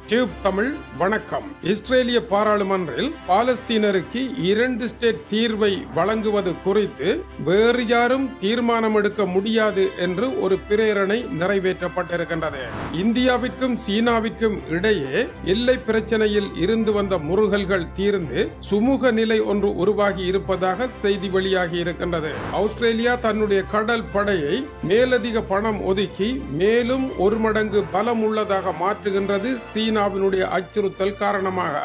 டியூப்தமிழ் வணக்கம். இஸ்ரேலிய பாராளுமன்றில் பாலஸ்தீனருக்கு 2 ஸ்டேட் தீர்வை வழங்குவது குறித்து வேறு யாரும் தீர்மானம் எடுக்க முடியாது என்று ஒரு பிரேரணை நிறைவேற்றப்பட்டிருக்கின்றது. இந்தியாவிற்கும் சீனாவிற்கும் இடையே எல்லை பிரச்சனையில் இருந்து வந்த முறுகல்கள் தீர்ந்து சுமூக நிலை ஒன்று உருவாகி இருப்பதாக செய்தி வெளியாகி இருக்கின்றது. ஆஸ்திரேலியா தன்னுடைய கடல் படையை மேலதிக பணம் ஒதுக்கி மேலும் 1 மடங்கு பலம் உள்ளதாக மாற்றுகின்றது சீனாவினுடைய அச்சுறுத்தல் காரணமாக.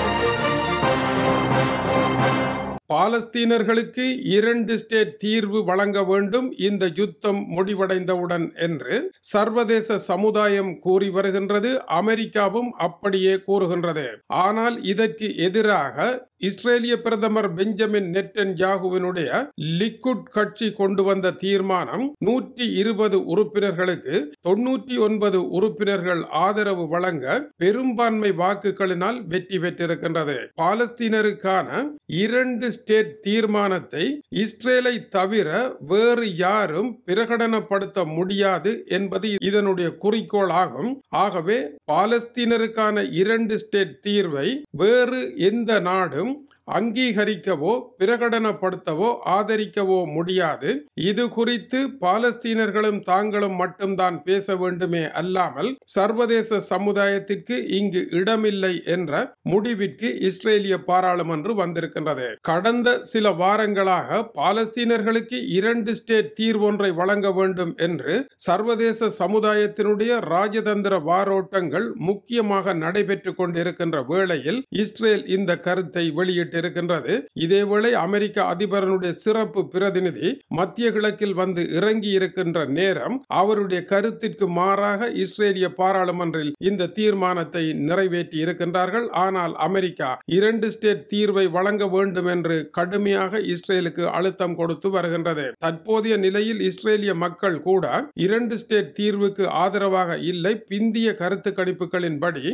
பாலஸ்தீனர்களுக்கு 2 ஸ்டேட் தீர்வு வழங்க வேண்டும் இந்த யுத்தம் முடிவடைந்தவுடன் என்று சர்வதேச சமுதாயம் கூறி வருகின்றது. அமெரிக்காவும் அப்படியே கூறுகின்றது. ஆனால் இதற்கு எதிராக இஸ்ரேலிய பிரதமர் பெஞ்சமின் நெட்டன்யாகுவினுடைய லிக்குட் கட்சி கொண்டு வந்த தீர்மானம் 120 உறுப்பினர்களுக்கு 99 உறுப்பினர்கள் ஆதரவு வழங்க பெரும்பான்மை வாக்குகளினால் வெற்றி பெற்றிருக்கின்றது. பாலஸ்தீனருக்கான 2 ஸ்டேட் தீர்மானத்தை இஸ்ரேலை தவிர வேறு யாரும் பிரகடனப்படுத்த முடியாது என்பது இதனுடைய குறிக்கோள் ஆகும். ஆகவே பாலஸ்தீனருக்கான 2 ஸ்டேட் தீர்வை வேறு எந்த நாடும் அங்கீகரிக்கவோ பிரகடனப்படுத்தவோ ஆதரிக்கவோ முடியாது. இது குறித்து பாலஸ்தீனர்களும் தாங்களும் மட்டும்தான் பேச வேண்டுமே அல்லாமல் சர்வதேச சமுதாயத்திற்கு இங்கு இடமில்லை என்ற முடிவிற்கு இஸ்ரேலிய பாராளுமன்றம் வந்திருக்கின்றது. கடந்த சில வாரங்களாக பாலஸ்தீனர்களுக்கு 2 ஸ்டேட் தீர்வொன்றை வழங்க வேண்டும் என்று சர்வதேச சமுதாயத்தினுடைய ராஜதந்திர வாரோட்டங்கள் முக்கியமாக நடைபெற்றுக் கொண்டிருக்கின்ற வேளையில் இஸ்ரேல் இந்த கருத்தை வெளியிட்டு இருக்கின்றது. இதேவேளை அமெரிக்க அதிபரனுடைய சிறப்பு பிரதிநிதி மத்திய கிழக்கில் வந்து இறங்கி இருக்கின்ற நேரம் அவருடைய கருத்திற்கு மாறாக இஸ்ரேலிய பாராளுமன்றில் இந்த தீர்மானத்தை நிறைவேற்றி இருக்கின்றார்கள். ஆனால் அமெரிக்கா 2 ஸ்டேட் தீர்வை வழங்க வேண்டும் என்று கடுமையாக இஸ்ரேலுக்கு அழுத்தம் கொடுத்து வருகின்றது. தற்போதைய நிலையில் இஸ்ரேலிய மக்கள் கூட 2 ஸ்டேட் தீர்வுக்கு ஆதரவாக இல்லை. பிந்திய கருத்து கணிப்புகளின்படி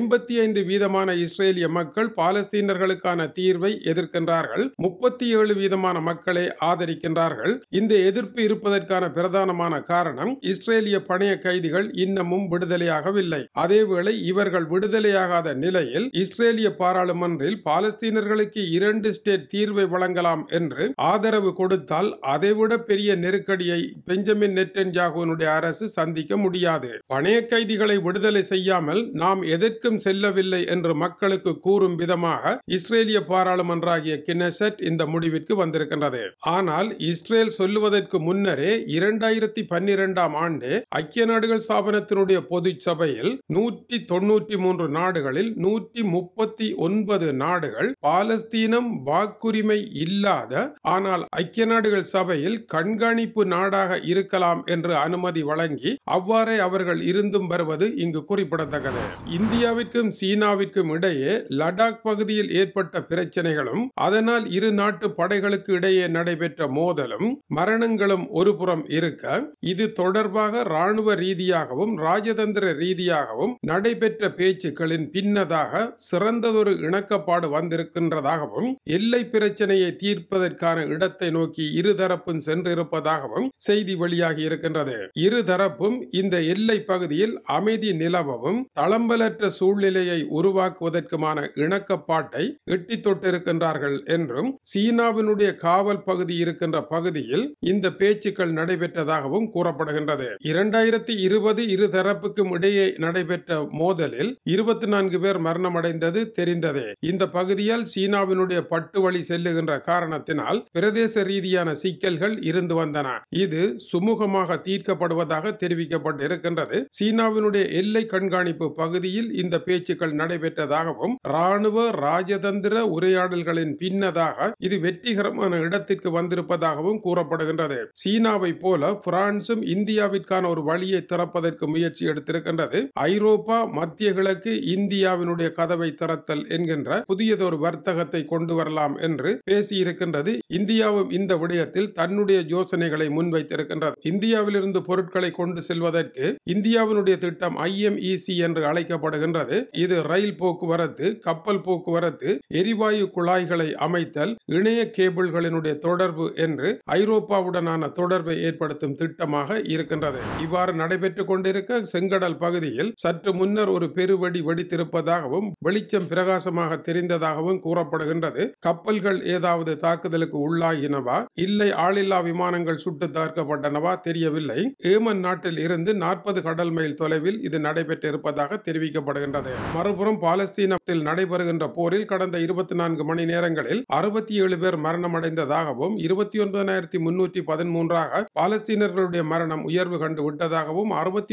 55% இஸ்ரேலிய மக்கள் பாலஸ்தீனர்களுக்கான தீர்வை எதிர்க்கின்றார்கள். 37% மக்களே ஆதரிக்கின்றார்கள். இந்த எதிர்ப்பு இருப்பதற்கான பிரதானமான காரணம் இஸ்ரேலிய பணைய கைதிகள் இன்னமும் விடுதலையாகவில்லை. அதேவேளை இவர்கள் விடுதலையாகாத நிலையில் இஸ்ரேலிய பாராளுமன்றில் பாலஸ்தீனர்களுக்கு 2 ஸ்டேட் தீர்வை வழங்கலாம் என்று ஆதரவு கொடுத்தால் அதைவிட பெரிய நெருக்கடியை பெஞ்சமின் நெட்டன்யாகுவினுடைய அரசு சந்திக்க முடியாது. பணைய கைதிகளை விடுதலை செய்யாமல் நாம் எதற்கும் செல்லவில்லை என்று மக்களுக்கு கூறும் விதமாக இஸ்ரேலிய பாராளுமன்றாகிய கினெசெட் இந்த முடிவிற்கு வந்திருக்கின்றது. ஆனால் இஸ்ரேல் சொல்லுவதற்கு முன்னரே 2012ஆம் ஆண்டு ஐக்கிய நாடுகள் ஸ்தாபனத்தினுடைய பொது சபையில் 193 நாடுகளில் 139 நாடுகள் பாலஸ்தீனம் வாக்குரிமை இல்லாத ஆனால் ஐக்கிய நாடுகள் சபையில் கண்காணிப்பு நாடாக இருக்கலாம் என்று அனுமதி வழங்கி அவ்வாறே அவர்கள் இருந்தும் வருவது இங்கு குறிப்பிடத்தக்கது. இந்தியாவிற்கும் சீனாவிற்கும் இடையே லடாக் பகுதியில் ஏற்பட்ட பிரச்சனைகளும் அதனால் இரு நாட்டு படைகளுக்கு இடையே நடைபெற்ற மோதலும் மரணங்களும் ஒரு புறம் இருக்க இது தொடர்பாக ராணுவ ரீதியாகவும் ராஜதந்திர ரீதியாகவும் நடைபெற்ற பேச்சுக்களின் பின்னதாக சிறந்ததொரு இணக்கப்பாடு வந்திருக்கின்றதாகவும் எல்லை பிரச்சனையை தீர்ப்பதற்கான இடத்தை நோக்கி இருதரப்பும் சென்றிருப்பதாகவும் செய்தி வெளியாகி இருக்கின்றது. இருதரப்பும் இந்த எல்லை பகுதியில் அமைதி நிலவவும் தளம்பலற்ற சூழ்நிலையை உருவாக்குவதற்குமான இணக்கப்பாட்டை எட்டி தொட்டிருக்கின்றார்கள் என்றும் சீனாவினுடைய காவல் பகுதி இருக்கின்ற பகுதியில் இந்த பேச்சுக்கள் நடைபெற்றதாகவும் கூறப்படுகின்றது. 2020 இருதரப்புக்கும் இடையே நடைபெற்ற மோதலில் 24 பேர் மரணமடைந்தது தெரிந்ததே. இந்த பகுதியால் சீனாவினுடைய பட்டு வழி செல்லுகின்ற காரணத்தினால் பிரதேச ரீதியான சிக்கல்கள் இருந்து வந்தன. இது சுமூகமாக தீர்க்கப்படுவதாக தெரிவிக்கப்பட்டிருக்கின்றது. சீனாவினுடைய எல்லை கண்காணிப்பு பகுதியில் இந்த பேச்சுக்கள் நடைபெற்றதாகவும் ராணுவ ராஜதந்திர உரையாடல்களின் பின்னதாக இது வெற்றிகரமான இடத்திற்கு வந்திருப்பதாகவும் கூறப்படுகின்றது. சீனாவை போல பிரான்சும் இந்தியாவிற்கான ஒரு வழியை திறப்பதற்கு முயற்சி எடுத்திருக்கின்றது. ஐரோப்பா மத்திய கிழக்கு இந்தியாவினுடைய கதவை திறத்தல் என்கின்ற புதியதொரு வர்த்தகத்தை கொண்டு வரலாம் என்று பேசியிருக்கின்றது. இந்தியாவும் இந்த விடயத்தில் தன்னுடைய யோசனைகளை முன்வைத்திருக்கின்றது. இந்தியாவிலிருந்து பொருட்களை கொண்டு செல்வதற்கு இந்தியாவினுடைய திட்டம் IMEC என்று அழைக்கப்படுகின்றது. இது ரயில் போக்குவரத்து, கப்பல் போக்குவரத்து, எரிவாயு எரிவாயு குழாய்களை அமைத்தல், இணைய கேபிள்களினுடைய தொடர்பு என்று ஐரோப்பாவுடனான தொடர்பை ஏற்படுத்தும் திட்டமாக இருக்கின்றது. இவ்வாறு நடைபெற்றுக் கொண்டிருக்க செங்கடல் பகுதியில் சற்று முன்னர் ஒரு பெருவெடி வெடித்திருப்பதாகவும் வெளிச்சம் பிரகாசமாக தெரிந்ததாகவும் கூறப்படுகின்றது. கப்பல்கள் ஏதாவது தாக்குதலுக்கு உள்ளாகினவா இல்லை ஆளில்லா விமானங்கள் சுட்டு தாக்கப்பட்டனவா தெரியவில்லை. ஏமன் நாட்டில் இருந்து 40 கடல் மைல் தொலைவில் இது நடைபெற்றிருப்பதாக தெரிவிக்கப்படுகின்றது. மறுபுறம் பாலஸ்தீனத்தில் நடைபெறுகின்ற போரில் கடந்த 24 மணி நேரங்களில் 67 பேர் மரணமடைந்ததாகவும் 29,313 பாலஸ்தீனர்களுடைய மரணம் உயர்வு கண்டு விட்டதாகவும்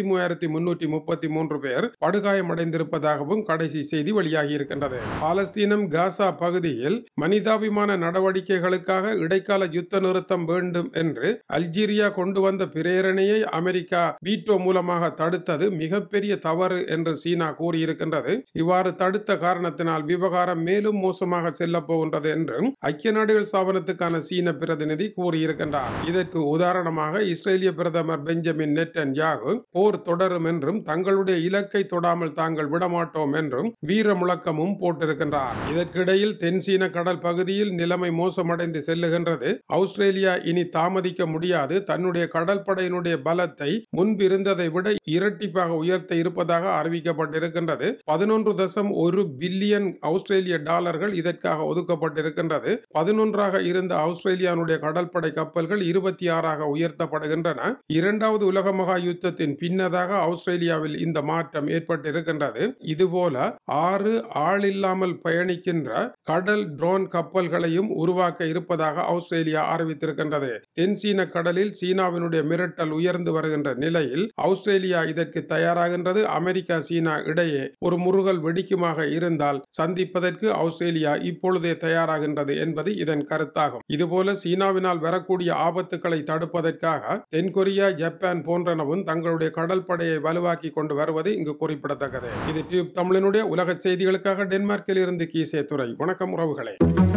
63,333 பேர் படுகாயமடைந்திருப்பதாகவும் கடைசி செய்தி வெளியாகி இருக்கின்றது. பாலஸ்தீனம் காசா பகுதியில் மனிதாபிமான நடவடிக்கைகளுக்காக இடைக்கால யுத்த நிறுத்தம் வேண்டும் என்று அல்ஜீரியா கொண்டு வந்த பிரேரணையை அமெரிக்கா வீட்டோ மூலமாக தடுத்தது மிகப்பெரிய தவறு என்று சீனா கூறியிருக்கின்றது. இவ்வாறு தடுத்த காரணத்தினால் விவகாரம் மேலும் மோசமாக செல்ல போகின்றது என்றும் ஐக்கிய நாடுகள் ஸ்தாபனத்துக்கான சீன பிரதிநிதி கூறியிருக்கின்றார். இதற்கு உதாரணமாக இஸ்ரேலிய பிரதமர் பெஞ்சமின் நெட்டன்யாகு போர் தொடரும் என்றும் தங்களுடைய இலக்கை தொடாமல் தாங்கள் விடமாட்டோம் என்றும் வீர முழக்கமும் போட்டிருக்கின்றார். இதற்கிடையில் தென்சீன கடல் பகுதியில் நிலைமை மோசமடைந்து செல்லுகின்றது. ஆஸ்திரேலியா இனி தாமதிக்க முடியாது. தன்னுடைய கடற்படையினுடைய பலத்தை முன்பிருந்ததை விட இரட்டிப்பாக உயர்த்த இருப்பதாக அறிவிக்கப்பட்டிருக்கின்றது. 11.1 பில்லியன் ஆஸ்திரேலிய டாலர்கள் இதற்காக ஒதுக்கப்பட்டிருக்கின்றது. 11ஆக இருந்த ஆஸ்திரேலியாவுடைய கடற்படை கப்பல்கள் 26ஆக உயர்த்தப்படுகின்றன. இரண்டாவது உலக மகா யுத்தத்தின் பின்னதாக ஆஸ்திரேலியாவில் இந்த மாற்றம் ஏற்பட்டிருக்கின்றது. இதுபோல 6 ஆளில்லாமல் பயணிக்கின்ற கடல் ட்ரோன் கப்பல்களையும் உருவாக்க இருப்பதாக ஆஸ்திரேலியா அறிவித்திருக்கின்றது. தென்சீன கடலில் சீனாவினுடைய மிரட்டல் உயர்ந்து வருகின்ற நிலையில் ஆஸ்திரேலியா இதற்கு தயாராகின்றது. அமெரிக்கா சீனா இடையே ஒரு முறுகல் வெடிக்குமாக இருந்தால் சந்திப்பதற்கு ஆஸ்திரேலியா இப்பொழுதே தயாராகின்றது என்பது இதன் கருத்தாகும். இதுபோல சீனாவினால் வரக்கூடிய ஆபத்துக்களை தடுப்பதற்காக தென்கொரியா, ஜப்பான் போன்றனவும் தங்களுடைய கடல் படையை வலுவாக்கி கொண்டு வருவது இங்கு குறிப்பிடத்தக்கது. இது டியூப் தமிழினுடைய உலக செய்திகளுக்காக டென்மார்க்கில் இருந்து கீசே துறை. வணக்கம் உறவுகளே.